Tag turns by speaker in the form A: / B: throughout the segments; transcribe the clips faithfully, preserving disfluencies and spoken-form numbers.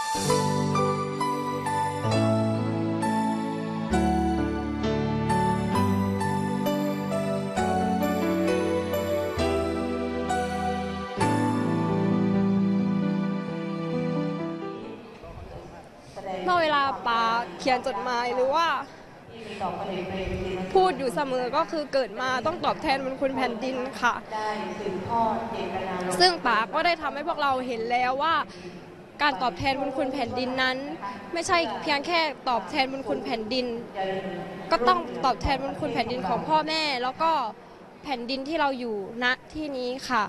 A: เมื่อเวลาป๋าเขียนจดหมายหรือว่าพูดอยู่เสมอก็คือเกิดมาต้องตอบแทนบุญคุณแผ่นดินค่ะซึ่งป๋าก็ได้ทำให้พวกเราเห็นแล้วว่าการตอบแทนบุญคุณแผ่นดินนั้นไม่ใช่เพียงแค่ตอบแทนบุญคุณแผ่นดินก็ต้องตอบแทนบุญคุณแผ่นดินของพ่อแม่แล้วก็แผ่นดินที่เราอยู่ณที่นี้ค่ะ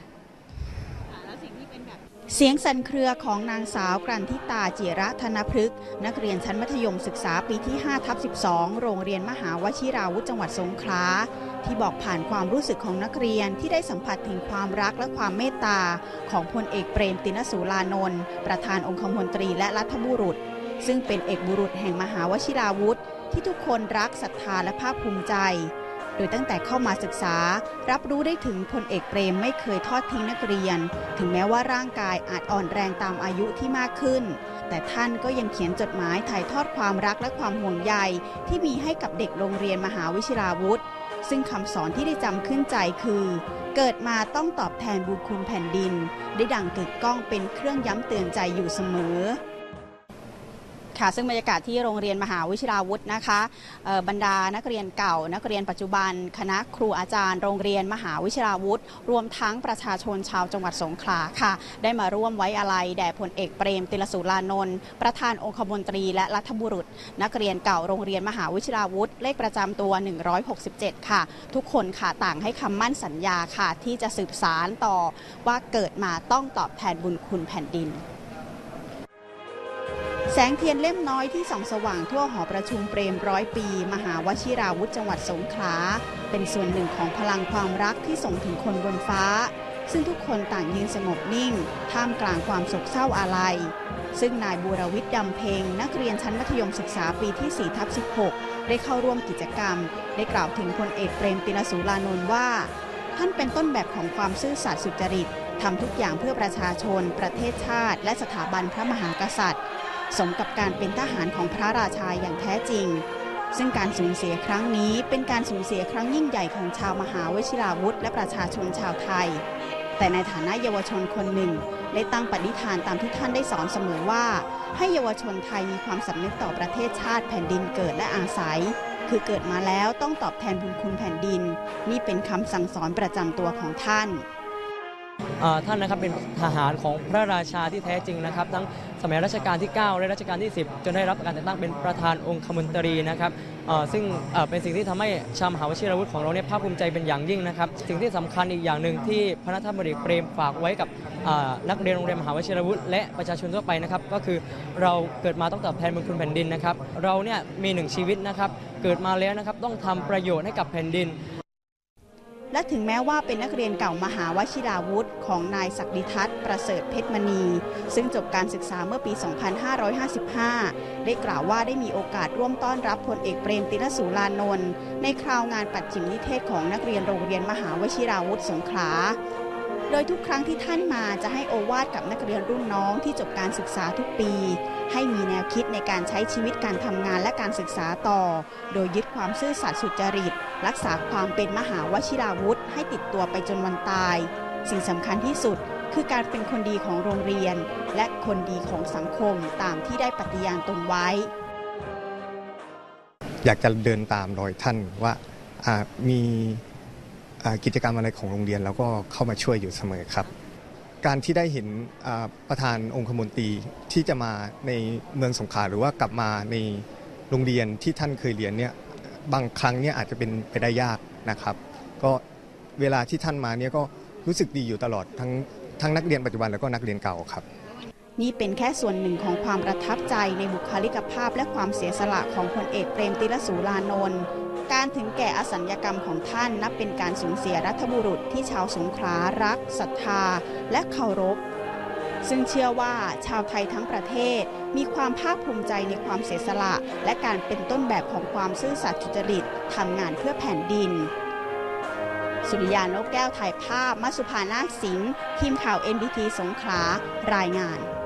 B: เสียงสั่นเครือของนางสาวกรันทิตาจิระธนพฤกษ์นักเรียนชั้นมัธยมศึกษาปีที่ ห้าทับสิบสอง โรงเรียนมหาวชิราวุธจังหวัดสงขลาที่บอกผ่านความรู้สึกของนักเรียนที่ได้สัมผัสถึงความรักและความเมตตาของพลเอกเปรมติณสูรานนท์ประธานองคมนตรีและรัฐบุรุษซึ่งเป็นเอกบุรุษแห่งมหาวชิราวุธที่ทุกคนรักศรัทธาและภาคภูมิใจโดยตั้งแต่เข้ามาศึกษารับรู้ได้ถึงพลเอกเปรมไม่เคยทอดทิ้งนักเรียนถึงแม้ว่าร่างกายอาจอ่อนแรงตามอายุที่มากขึ้นแต่ท่านก็ยังเขียนจดหมายถ่ายทอดความรักและความห่วงใยที่มีให้กับเด็กโรงเรียนมหาวชิราวุธซึ่งคำสอนที่ได้จำขึ้นใจคือเกิดมาต้องตอบแทนบุญคุณแผ่นดินได้ดั่งกึกก้องเป็นเครื่องย้ำเตือนใจอยู่เสมอค่ะซึ่งบรรยากาศที่โรงเรียนมหาวิทยาลัยวุฒินะคะบรรดานักเรียนเก่านักเรียนปัจจุบันคณะครูอาจารย์โรงเรียนมหาวิทยาลัยวุฒิรวมทั้งประชาชนชาวจังหวัดสงขลาค่ะได้มาร่วมไว้อาลัยแด่พลเอกเปรมติณสูรานนท์ประธานองคมนตรีและรัฐบุรุษนักเรียนเก่าโรงเรียนมหาวิทยาลัยวุฒิเลขประจำตัวหนึ่งร้อยหกสิบเจ็ดค่ะทุกคนค่ะต่างให้คำมั่นสัญญาค่ะที่จะสืบสานต่อว่าเกิดมาต้องตอบแทนบุญคุณแผ่นดินแสงเทียนเล่มน้อยที่ส่องสว่างทั่วหอประชุมเปรมร้อยปีมหาวชิราวุธจังหวัดสงขลาเป็นส่วนหนึ่งของพลังความรักที่ส่งถึงคนบนฟ้าซึ่งทุกคนต่างยืนสงบนิ่งท่ามกลางความโศกเศร้าอาลัยซึ่งนายบูรวิทย์ดำเพ็งนักเรียนชั้นมัธยมศึกษาปีที่ สี่ทับสิบหก ได้เข้าร่วมกิจกรรมได้กล่าวถึงพลเอกเปรมติณสูรานนท์ว่าท่านเป็นต้นแบบของความซื่อสัตย์สุจริตทำทุกอย่างเพื่อประชาชนประเทศชาติและสถาบันพระมหากษัตริย์สมกับการเป็นทหารของพระราชาอย่างแท้จริงซึ่งการสูญเสียครั้งนี้เป็นการสูญเสียครั้งยิ่งใหญ่ของชาวมหาวชิราวุธและประชาชนชาวไทยแต่ในฐานะเยาวชนคนหนึ่งได้ตั้งปณิธานตามที่ท่านได้สอนเสมอว่าให้เยาวชนไทยมีความสำนึกต่อประเทศชาติแผ่นดินเกิดและอาศัยคือเกิดมาแล้วต้องตอบแทนบุญคุณแผ่นดินนี่เป็นคำสั่งสอนประจำตัวของท่าน
C: ท่านนะครับเป็นทหารของพระราชาที่แท้จริงนะครับทั้งสมัยรัชกาลที่เก้าและรัชกาลที่สิบจนได้รับการแต่งตั้งเป็นประธานองคมนตรีนะครับซึ่งเป็นสิ่งที่ทำให้ชาวมหาวชิราวุธของเราเนี่ยภาคภูมิใจเป็นอย่างยิ่งนะครับสิ่งที่สำคัญอีกอย่างหนึ่งที่พระนครบดีเปรมฝากไว้กับนักเรียนโรงเรียนมหาวชิราวุธและประชาชนทั่วไปนะครับก็คือเราเกิดมาต้องตอบแทนบุญคุณแผ่นดินนะครับเราเนี่ยมีหนึ่งชีวิตนะครับเกิดมาแล้วนะครับต้องทำประโยชน์ให้กับแผ่นดิน
B: และถึงแม้ว่าเป็นนักเรียนเก่ามหาวชิราวุธของนายศักดิทัศน์ประเสริฐเพชรมณีซึ่งจบการศึกษาเมื่อปี สองพันห้าร้อยห้าสิบห้า ได้กล่าวว่าได้มีโอกาสร่วมต้อนรับพลเอกเปรมติณสูรานนท์ในคราวงานปัจฉิมนิเทศของนักเรียนโรงเรียนมหาวชิราวุธสงขลาโดยทุกครั้งที่ท่านมาจะให้โอวาทกับนักเรียนรุ่นน้องที่จบการศึกษาทุกปีให้มีแนวคิดในการใช้ชีวิตการทำงานและการศึกษาต่อโดยยึดความซื่อสัตย์สุจริตรักษาความเป็นมหาวชิราวุธให้ติดตัวไปจนวันตายสิ่งสำคัญที่สุดคือการเป็นคนดีของโรงเรียนและคนดีของสังคมตามที่ได้ปฏิญาณตนไว้
D: อยากจะเดินตามรอยท่านว่ามีกิจกรรมอะไรของโรงเรียนแล้วก็เข้ามาช่วยอยู่เสมอครับการที่ได้เห็นประธานองคมนตรีที่จะมาในเมืองสงขลาหรือว่ากลับมาในโรงเรียนที่ท่านเคยเรียนเนี่ยบางครั้งเนี่ยอาจจะเป็นไปได้ยากนะครับก็เวลาที่ท่านมาเนี่ยก็รู้สึกดีอยู่ตลอดทั้งทั้งนักเรียนปัจจุบันแล้วก็นักเรียนเก่าครับ
B: นี่เป็นแค่ส่วนหนึ่งของความประทับใจในบุคลิกภาพและความเสียสละของพลเอกเปรมติณสูรานนท์การถึงแก่อสัญญกรรมของท่านนับเป็นการสูญเสียรัฐบุรุษที่ชาวสงขลารักศรัทธาและเคารพซึ่งเชื่อว่าชาวไทยทั้งประเทศมีความภาคภูมิใจในความเสียสละและการเป็นต้นแบบของความซื่อสัตย์สุจริตทำงานเพื่อแผ่นดินสุริยานกแก้วถ่ายภาพมัสุภานาคสิงห์ทีมข่าว เอ็น ดี ที สงขลารายงาน